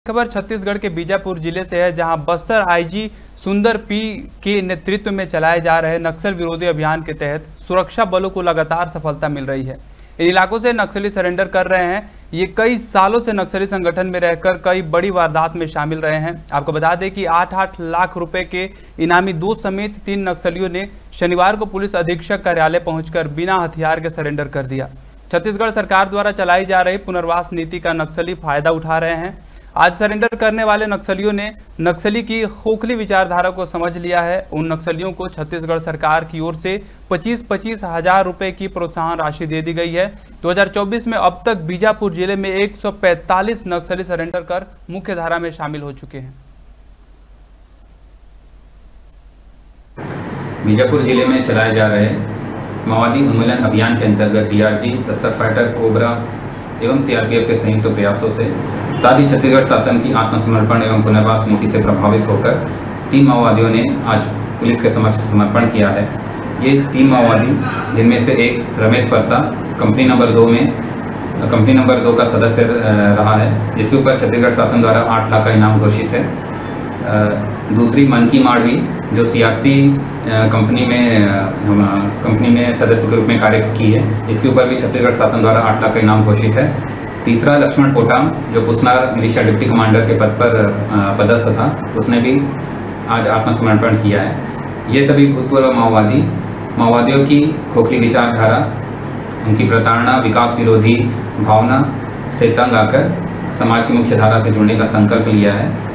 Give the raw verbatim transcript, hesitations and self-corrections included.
खबर छत्तीसगढ़ के बीजापुर जिले से है, जहां बस्तर आईजी सुंदर पी के नेतृत्व में चलाए जा रहे नक्सल विरोधी अभियान के तहत सुरक्षा बलों को लगातार सफलता मिल रही है। इन इलाकों से नक्सली सरेंडर कर रहे हैं। ये कई सालों से नक्सली संगठन में रहकर कई बड़ी वारदात में शामिल रहे हैं। आपको बता दें कि आठ आठ लाख रुपए के इनामी दो समेत तीन नक्सलियों ने शनिवार को पुलिस अधीक्षक कार्यालय पहुंचकर बिना हथियार के सरेंडर कर दिया। छत्तीसगढ़ सरकार द्वारा चलाई जा रही पुनर्वास नीति का नक्सली फायदा उठा रहे हैं। आज सरेंडर करने वाले नक्सलियों ने नक्सली की खोखली विचारधारा को समझ लिया है। उन नक्सलियों को छत्तीसगढ़ सरकार की ओर से पच्चीस पच्चीस हजार रुपए की प्रोत्साहन राशि दे दी गई है। दो हज़ार चौबीस में अब तक बीजापुर जिले में एक सौ पैंतालीस नक्सली सरेंडर कर मुख्य धारा में शामिल हो चुके हैं। बीजापुर जिले में चलाए जा रहे माओवादी उन्मूलन अभियान के अंतर्गत डीआरजी, बस्तर फाइटर, कोबरा एवं सीआरपीएफ के संयुक्त तो प्रयासों से साथ ही छत्तीसगढ़ शासन की आत्मसमर्पण एवं पुनर्वास नीति से प्रभावित होकर तीन माओवादियों ने आज पुलिस के समक्ष समर्पण किया है। ये तीन माओवादी, जिनमें से एक रमेश परसा कंपनी नंबर दो में कंपनी नंबर दो का सदस्य रहा है, जिसके ऊपर छत्तीसगढ़ शासन द्वारा आठ लाख का इनाम घोषित है। दूसरी मनकी माड़वी, जो सीआरसी कंपनी में कंपनी में सदस्य के रूप में कार्य की है, इसके ऊपर भी छत्तीसगढ़ शासन द्वारा आठ लाख का इनाम घोषित है। तीसरा लक्ष्मण पोटाम, जो पुसनार मिलिशिया डिप्टी कमांडर के पद पर पदस्थ था, उसने भी आज आत्मसमर्पण किया है। ये सभी भूतपूर्व माओवादी माओवादियों की खोखली विचारधारा, उनकी प्रताड़ना, विकास विरोधी भावना से तंग आकर समाज की मुख्य धारा से जुड़ने का संकल्प लिया है।